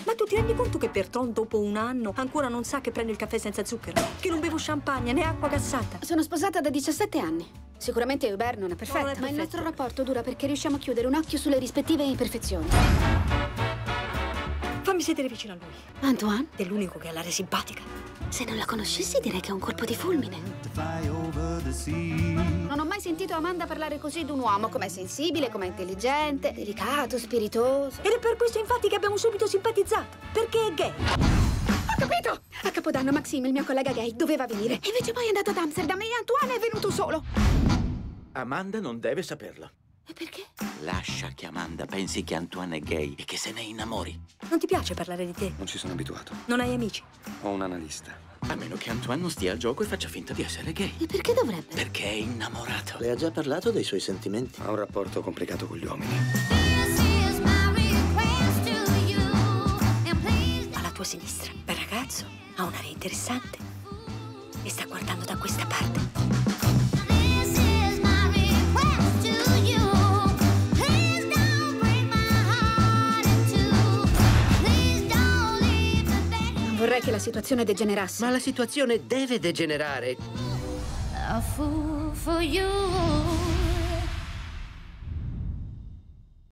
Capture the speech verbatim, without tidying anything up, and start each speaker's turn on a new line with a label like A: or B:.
A: Ma tu ti rendi conto che Bertrand dopo un anno ancora non sa che prende il caffè senza zucchero? Che non bevo champagne né acqua gassata?
B: Sono sposata da diciassette anni. Sicuramente Hubert non è perfetto,
A: No, non è
B: ma il
A: perfetto.
B: nostro rapporto dura perché riusciamo a chiudere un occhio sulle rispettive imperfezioni.
A: Fammi sedere vicino a lui.
B: Antoine?
A: È l'unico che ha l'aria simpatica.
B: Se non la conoscessi direi che è un colpo di fulmine. Non ho mai sentito Amanda parlare così di un uomo. Com'è sensibile, com'è intelligente, delicato, spiritoso.
A: Ed è per questo infatti che abbiamo subito simpatizzato. Perché è gay.
B: Ho capito! A Capodanno Maxime, il mio collega gay, doveva venire. Invece poi è andato ad Amsterdam e Antoine è venuto solo.
C: Amanda non deve saperlo.
B: E perché?
D: Lascia che Amanda pensi che Antoine è gay e che se ne innamori.
A: Non ti piace parlare di te?
E: Non ci sono abituato.
A: Non hai amici?
E: Ho un analista.
D: A meno che Antoine non stia al gioco e faccia finta di essere gay.
B: E perché dovrebbe?
D: Perché è innamorato.
C: Le ha già parlato dei suoi sentimenti?
E: Ha un rapporto complicato con gli uomini.
A: Alla tua sinistra. Bel ragazzo, ha un'aria interessante. E sta guardando da questa parte.
B: Vorrei che la situazione degenerasse.
F: Ma la situazione deve degenerare.
G: A fool for you.